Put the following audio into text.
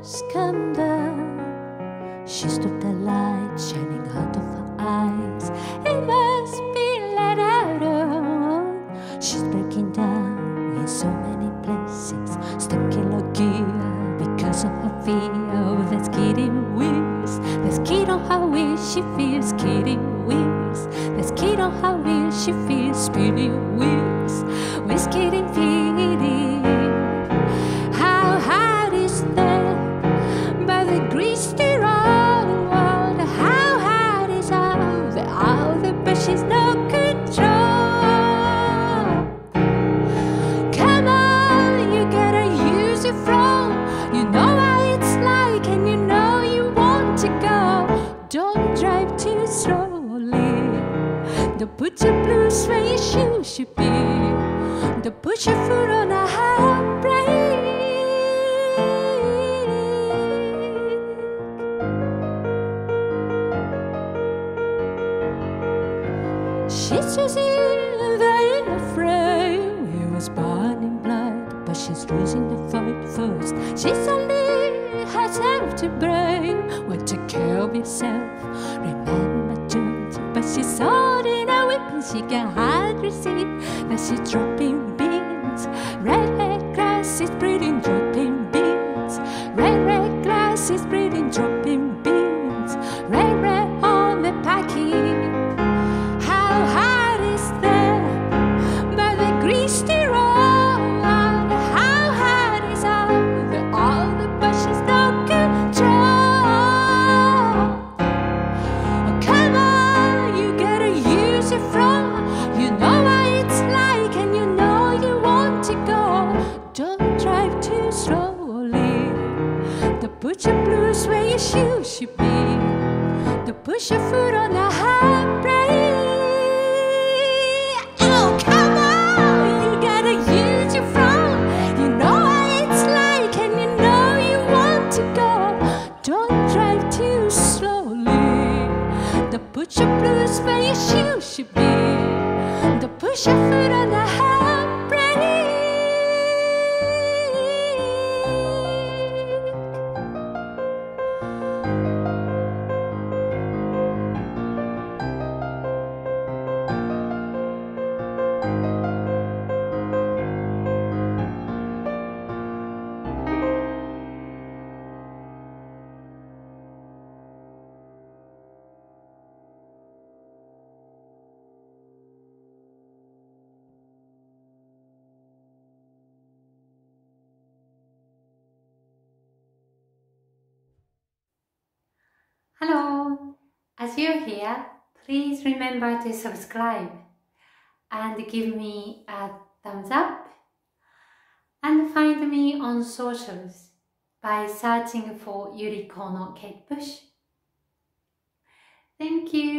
tears come down. She stopped the light shining out of her eyes. It must be let out on. She's breaking down in so many places, stuck in low gear because of her fear of the skidding wheels. The skid on her wheels, she feels skidding wheels. The skid on her wheels, she feels spinning wheels. We're skidding, feeding. How hard is that? By the greasy road. How hard is all the bushes, no control. Come on, you gotta use your front. You know what it's like, and you know you want to go. Don't drive too slowly. Don't put your blues where your shoes should be. Don't put your foot on a heartbreak. She's just in the frame. He was burning blood, but she's losing the fight first. She's only herself to blame. Well, take care of yourself. Remember Jones, but she's holding a weapon. She can hardly see that she's dropping beans. Red grass is breeding, dropping beans. Red grass is breeding, dropping beans. Red on the packet. How hard is that? By the greasy road. How hard is all the bushes, no control. Oh, come on, you gotta use your front. You know what it's like, and you know you want to go. Don't drive too slowly. Don't put your blues where your shoes should be. Don't push your foot on the heartbreak. Oh, come on, you gotta use your front. You know what it's like, and you know you want to go. Don't drive too slowly. Don't put your blues where your shoes should be. Don't push your foot on the heartbreak. Hello! As you're here, please remember to subscribe and give me a thumbs up, and find me on socials by searching for Yuriko no Kate Bush. Thank you!